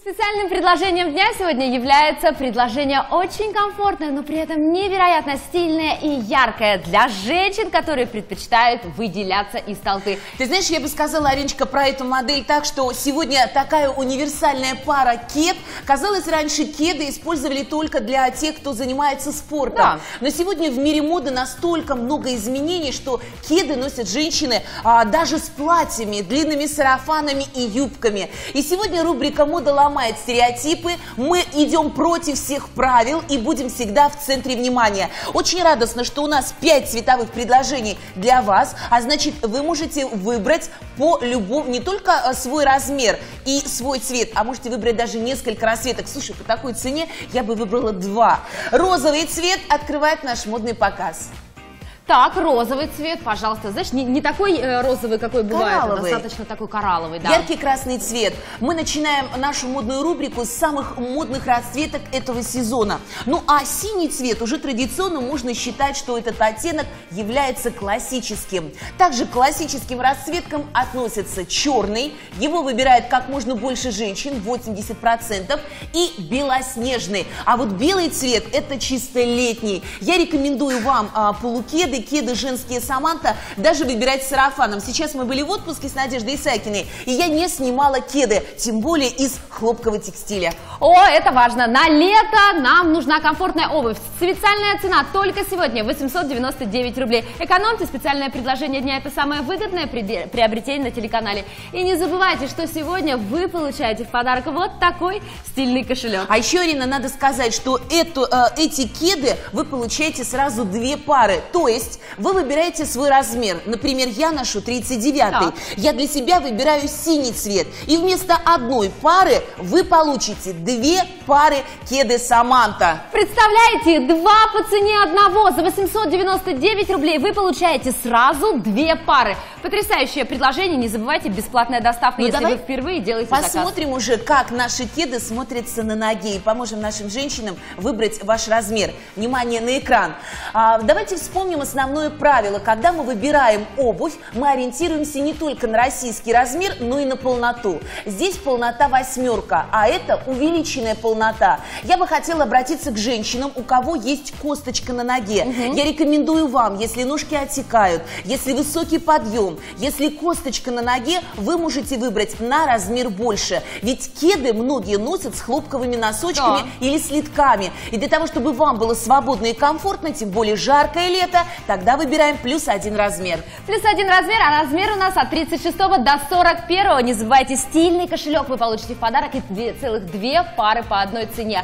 Специальным предложением дня сегодня является предложение очень комфортное, но при этом невероятно стильное и яркое для женщин, которые предпочитают выделяться из толпы. Ты знаешь, я бы сказала, Ариночка, про эту модель так, что сегодня такая универсальная пара кед. Казалось, раньше кеды использовали только для тех, кто занимается спортом. Да. Но сегодня в мире моды настолько много изменений, что кеды носят женщины даже с платьями, длинными сарафанами и юбками. И сегодня рубрика «Мода ломает стереотипы». Мы идем против всех правил и будем всегда в центре внимания. Очень радостно, что у нас 5 цветовых предложений для вас, а значит, вы можете выбрать по любому, не только свой размер и свой цвет, а можете выбрать даже несколько расцветок. Слушай, по такой цене я бы выбрала 2. Розовый цвет открывает наш модный показ. Так, розовый цвет, пожалуйста. Знаешь, не такой розовый, какой бывает, а достаточно такой коралловый. Да. Яркий красный цвет. Мы начинаем нашу модную рубрику с самых модных расцветок этого сезона. Ну а синий цвет уже традиционно можно считать, что этот оттенок является классическим. Также к классическим расцветкам относятся черный, его выбирает как можно больше женщин, 80%, и белоснежный. А вот белый цвет – это чисто летний. Я рекомендую вам полукеды, кеды женские Саманта, даже выбирать с сарафаном. Сейчас мы были в отпуске с Надеждой Исайкиной, и я не снимала кеды, тем более из хлопкового текстиля. О, это важно. На лето нам нужна комфортная обувь. Специальная цена только сегодня 899 рублей. Экономьте, специальное предложение дня – это самое выгодное приобретение на телеканале. И не забывайте, что сегодня вы получаете в подарок вот такой стильный кошелек. А еще, Арина, надо сказать, что эти кеды вы получаете сразу 2 пары. То есть вы выбираете свой размер. Например, я ношу 39-й. Я для себя выбираю синий цвет. И вместо одной пары вы получите 2 пары кеды Саманта. Представляете, 2 по цене одного. За 899 рублей вы получаете сразу 2 пары. Потрясающее предложение. Не забывайте, бесплатная доставка, если вы впервые делаете заказ. Посмотрим уже, как наши кеды смотрятся на ноге. И поможем нашим женщинам выбрать ваш размер. Внимание на экран. Давайте вспомним основное правило. Когда мы выбираем обувь, мы ориентируемся не только на российский размер, но и на полноту. Здесь полнота 8, а это увеличенная полнота. Я бы хотела обратиться к женщинам, у кого есть косточка на ноге. Я рекомендую вам, если ножки отекают, если высокий подъем, если косточка на ноге, вы можете выбрать на размер больше. Ведь кеды многие носят с хлопковыми носочками или с литками. И для того, чтобы вам было свободно и комфортно, тем более жаркое лето, тогда выбираем +1 размер. +1 размер, а размер у нас от 36 до 41. Не забывайте, стильный кошелек вы получите в подарок и целых 2 пары по одной цене.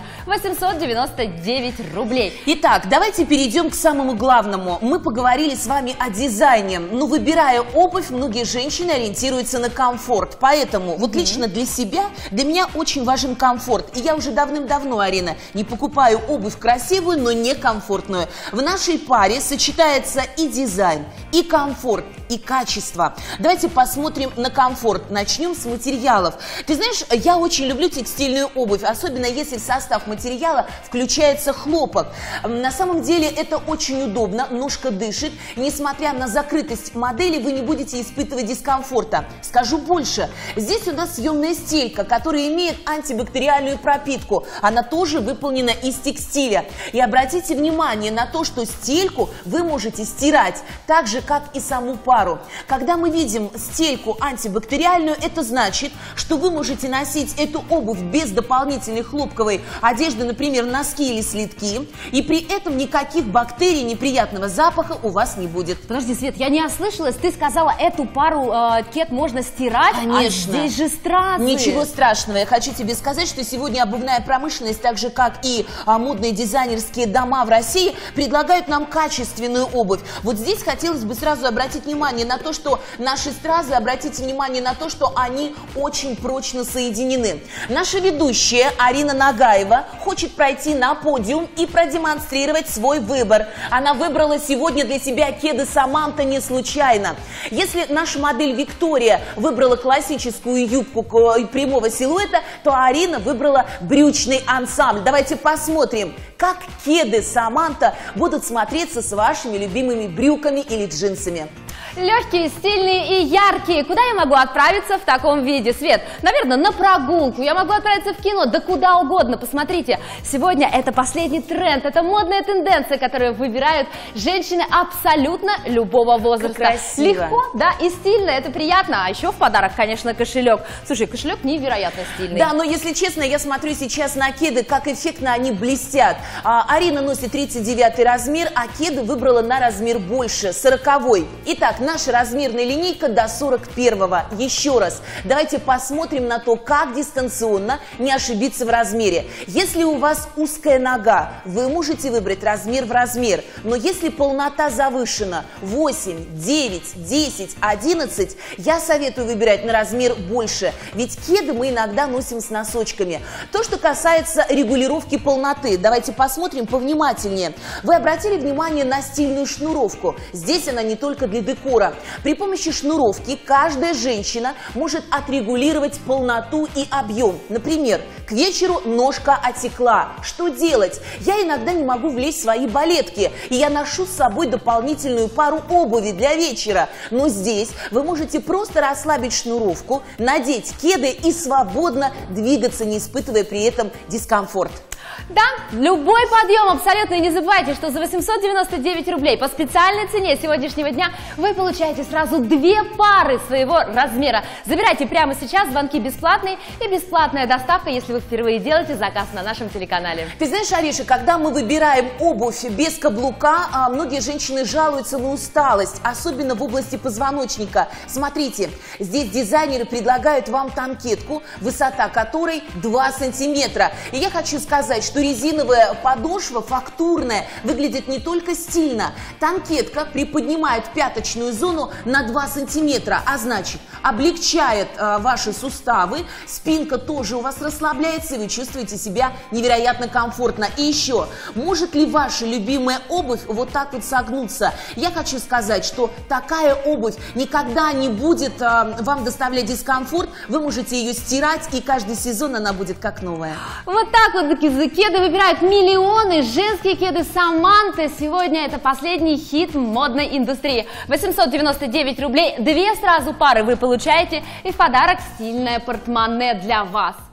899 рублей. Итак, давайте перейдем к самому главному. Мы поговорили с вами о дизайне. Но выбирая обувь, многие женщины ориентируются на комфорт. Поэтому вот лично для меня очень важен комфорт. И я уже давным-давно, Арина, не покупаю обувь красивую, но не комфортную. В нашей паре сочетается и дизайн, и комфорт, и качество. Давайте посмотрим на комфорт. Начнем с материалов. Ты знаешь, я очень люблю текстильную обувь, особенно если в состав материала включается хлопок. На самом деле это очень удобно, ножка дышит. Несмотря на закрытость модели, вы не будете испытывать дискомфорта. Скажу больше. Здесь у нас съемная стелька, которая имеет антибактериальную пропитку. Она тоже выполнена из текстиля. И обратите внимание на то, что стельку вы можете стирать, так же, как и саму пару. Когда мы видим стельку антибактериальную, это значит, что вы можете носить эту обувь без дополнительной хлопковой одежды, например, носки или слитки, и при этом никаких бактерий, неприятного запаха у вас не будет. Подожди, Свет, я не ослышалась, ты сказала, эту пару кед можно стирать? Конечно. А здесь же стразы. Ничего страшного. Я хочу тебе сказать, что сегодня обувная промышленность, так же, как и модные дизайнерские дома в России, предлагают нам качественную обувь. Вот здесь хотелось бы сразу обратить внимание на то, что наши стразы, обратите внимание на то, что они очень прочно соединены. Наша ведущая Арина Нагаева хочет пройти на подиум и продемонстрировать свой выбор. Она выбрала сегодня для себя кеды Саманта не случайно. Если наша модель Виктория выбрала классическую юбку прямого силуэта, то Арина выбрала брючный ансамбль. Давайте посмотрим, как кеды Саманта будут смотреться с вашими любимыми брюками или джинсами. Легкие, стильные и яркие. Куда я могу отправиться в таком виде? Свет, наверное, на прогулку. Я могу отправиться в кино, да куда угодно. Посмотрите, сегодня это последний тренд, это модная тенденция, которую выбирают женщины абсолютно любого возраста. Красиво. Легко, да, и стильно, это приятно. А еще в подарок, конечно, кошелек. Слушай, кошелек невероятно стильный. Да, но если честно, я смотрю сейчас на кеды, как эффектно они блестят. Арина носит 39 размер, а кеды выбрала на размер больше, 40-й. Итак, наша размерная линейка до 41-го. Еще раз, давайте посмотрим на то, как дистанционно не ошибиться в размере. Если у вас узкая нога, вы можете выбрать размер в размер. Но если полнота завышена 8, 9, 10, 11, я советую выбирать на размер больше. Ведь кеды мы иногда носим с носочками. То, что касается регулировки полноты, давайте посмотрим повнимательнее. Вы обратили внимание на стильную шнуровку? Здесь она не только для декора. При помощи шнуровки каждая женщина может отрегулировать полноту и объем. Например, к вечеру ножка отекла. Что делать? Я иногда не могу влезть в свои балетки, и я ношу с собой дополнительную пару обуви для вечера. Но здесь вы можете просто расслабить шнуровку, надеть кеды и свободно двигаться, не испытывая при этом дискомфорт. Да, любой подъем абсолютно. И не забывайте, что за 899 рублей по специальной цене сегодняшнего дня вы получаете сразу 2 пары своего размера. Забирайте прямо сейчас, звонки бесплатные и бесплатная доставка, если вы впервые делаете заказ на нашем телеканале. Ты знаешь, Ариша, когда мы выбираем обувь без каблука, многие женщины жалуются на усталость, особенно в области позвоночника. Смотрите, здесь дизайнеры предлагают вам танкетку, высота которой 2 сантиметра. И я хочу сказать, что резиновая подошва фактурная выглядит не только стильно. Танкетка приподнимает пяточную зону на 2 сантиметра, а значит облегчает ваши суставы, спинка тоже у вас расслабляется, и вы чувствуете себя невероятно комфортно. И еще, может ли ваша любимая обувь вот так вот согнуться? Я хочу сказать, что такая обувь никогда не будет вам доставлять дискомфорт, вы можете ее стирать, и каждый сезон она будет как новая. Вот так вот кеды выбирают миллионы. Женские кеды Саманты. Сегодня это последний хит модной индустрии. 899 рублей, 2 сразу пары вы получаете. И в подарок стильное портмоне для вас.